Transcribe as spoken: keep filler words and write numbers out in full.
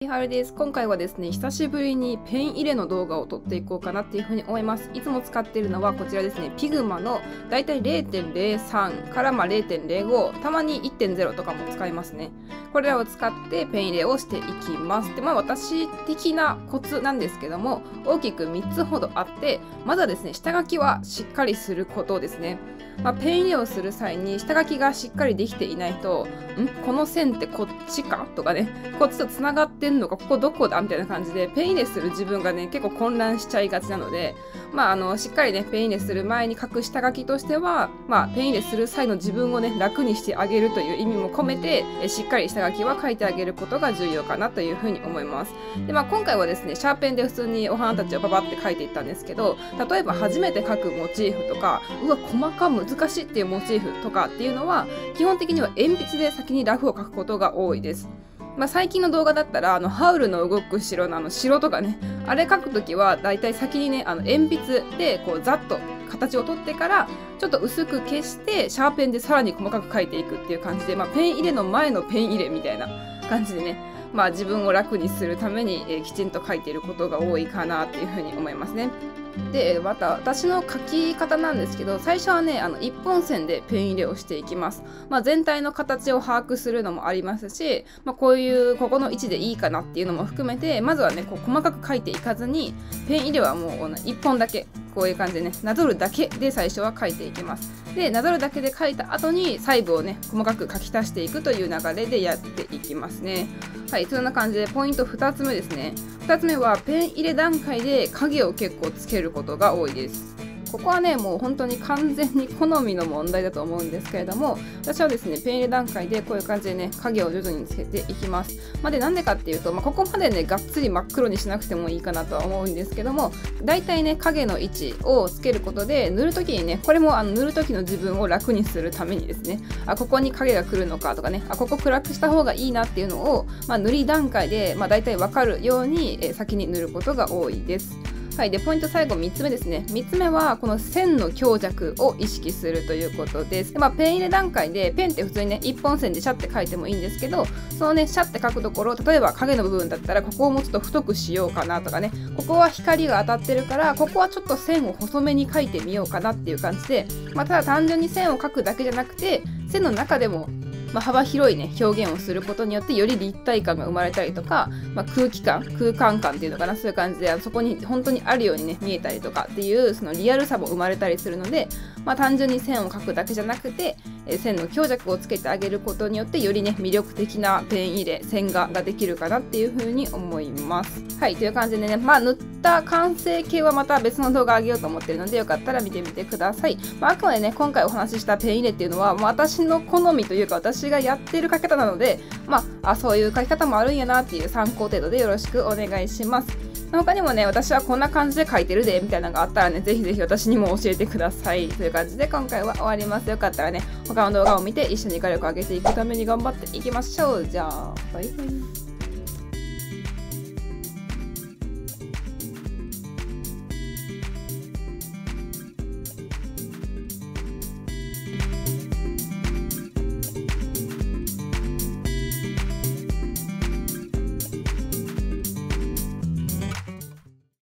はるです。今回はですね、久しぶりにペン入れの動画を撮っていこうかなっていうふうに思います。いつも使っているのはこちらですね、ピグマのだいたい れいてんれいさん からまあ れいてんれいご、たまに いってんゼロ とかも使いますね。これらを使ってペン入れをしていきます。で、まあ私的なコツなんですけども、大きくみっつほどあって、まずはですね、下書きはしっかりすることですね。まあ、ペン入れをする際に下書きがしっかりできていないと、んこの線ってこっちかとかね、こっちとつながってんのか、ここどこだみたいな感じで、ペン入れする自分がね、結構混乱しちゃいがちなので、まあ、あの、しっかりね、ペン入れする前に書く下書きとしては、まあ、ペン入れする際の自分をね、楽にしてあげるという意味も込めて、えしっかり下書きは書いてあげることが重要かなというふうに思います。で、まあ、今回はですね、シャーペンで普通にお花たちをパパって書いていったんですけど、例えば初めて書くモチーフとか、うわ、細か難しいっていうモチーフとかっていうのは、基本的には鉛筆で先にラフを書くことが多いです。まあ、最近の動画だったら、あの、ハウルの動く城のあの、城とかね、あれ書くときは、だいたい先にね、あの、鉛筆で、こう、ざっと形を取ってから、ちょっと薄く消して、シャーペンでさらに細かく書いていくっていう感じで、まあ、ペン入れの前のペン入れみたいな感じでね、まあ、自分を楽にするために、えー、きちんと書いていることが多いかなっていうふうに思いますね。で、また私の書き方なんですけど、最初はね、あの一本線でペン入れをしていきます。まあ、全体の形を把握するのもありますし、まあ、こういうここの位置でいいかなっていうのも含めて、まずはね、こう細かく書いていかずに、ペン入れはもういっぽんだけ、こういう感じでね、なぞるだけで最初は書いていきます。で、なぞるだけで書いた後に細部をね、細かく書き足していくという流れでやっていきますね。はい、そんな感じでポイントふたつめですね。ふたつめはペン入れ段階で影を結構つけることが多いです。ここはね、もう本当に完全に好みの問題だと思うんですけれども、私はですね、ペン入れ段階でこういう感じでね、影を徐々につけていきます。まあ、で、なんでかっていうと、まあ、ここまでね、がっつり真っ黒にしなくてもいいかなとは思うんですけども、だいたいね、影の位置をつけることで、塗るときにね、これもあの塗るときの自分を楽にするためにですね、あ、ここに影が来るのかとかね、あ、ここ暗くした方がいいなっていうのを、まあ、塗り段階で、まあ、だいたいわかるように、えー、先に塗ることが多いです。はい、でポイント最後みっつめですね。みっつめはこの線の強弱を意識するということです。でまあ、ペン入れ段階でペンって普通にねいっぽん線でシャッて書いてもいいんですけど、そのねシャッて書くところ、例えば影の部分だったらここをもうちょっと太くしようかなとかね、ここは光が当たってるからここはちょっと線を細めに書いてみようかなっていう感じで、まあ、ただ単純に線を書くだけじゃなくて、線の中でもまあ、幅広いね表現をすることによってより立体感が生まれたりとか、まあ、空気感空間感っていうのかな、そういう感じでそこに本当にあるようにね見えたりとかっていうそのリアルさも生まれたりするので、まあ、単純に線を描くだけじゃなくて、え線の強弱をつけてあげることによってよりね魅力的なペン入れ線画ができるかなっていう風に思います。はい、という感じでね、まあ塗った完成形はまた別の動画あげようと思ってるので、よかったら見てみてください。まあ、あくまでね今回お話ししたペン入れっていうのは、まあ、私の好みというか私がやっている書き方なので、まあ、あそういう書き方もあるんやなっていう参考程度でよろしくお願いします。他にもね、私はこんな感じで書いてるでみたいなのがあったらね、ぜひぜひ私にも教えてください。という感じで今回は終わります。よかったらね、他の動画を見て一緒に火力を上げていくために頑張っていきましょう。じゃあ、バイバイ。